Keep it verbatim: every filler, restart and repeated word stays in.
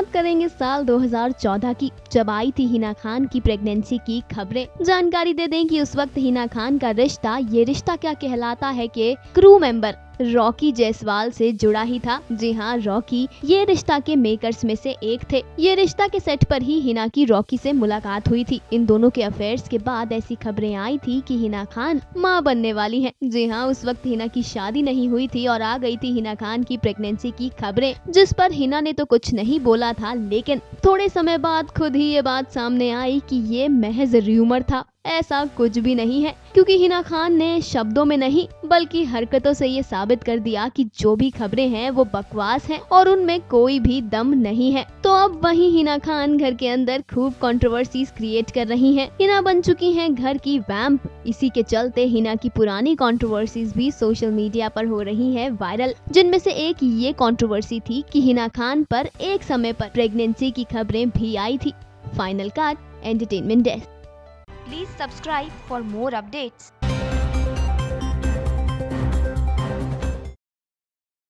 बात करेंगे साल दो हज़ार चौदह की, जब आई थी हिना खान की प्रेगनेंसी की खबरें। जानकारी दे दें कि उस वक्त हिना खान का रिश्ता ये रिश्ता क्या कहलाता है कि क्रू मेंबर रॉकी जायसवाल से जुड़ा ही था। जी हाँ, रॉकी ये रिश्ता के मेकर्स में से एक थे। ये रिश्ता के सेट पर ही हिना की रॉकी से मुलाकात हुई थी। इन दोनों के अफेयर्स के बाद ऐसी खबरें आई थी कि हिना खान मां बनने वाली हैं। जी हाँ, उस वक्त हिना की शादी नहीं हुई थी और आ गई थी हिना खान की प्रेगनेंसी की खबरें, जिस पर हिना ने तो कुछ नहीं बोला था, लेकिन थोड़े समय बाद खुद ही ये बात सामने आई कि ये महज र्यूमर था, ऐसा कुछ भी नहीं है। क्योंकि हिना खान ने शब्दों में नहीं बल्कि हरकतों से ये साबित कर दिया कि जो भी खबरें हैं वो बकवास हैं और उनमें कोई भी दम नहीं है। तो अब वही हिना खान घर के अंदर खूब कंट्रोवर्सीज क्रिएट कर रही हैं। हिना बन चुकी हैं घर की वैम्प। इसी के चलते हिना की पुरानी कंट्रोवर्सीज भी सोशल मीडिया पर हो रही है वायरल, जिनमें से एक ये कंट्रोवर्सी थी कि हिना खान पर एक समय पर प्रेगनेंसी की खबरें भी आई थी। Final cut entertainment desk. Please subscribe for more updates.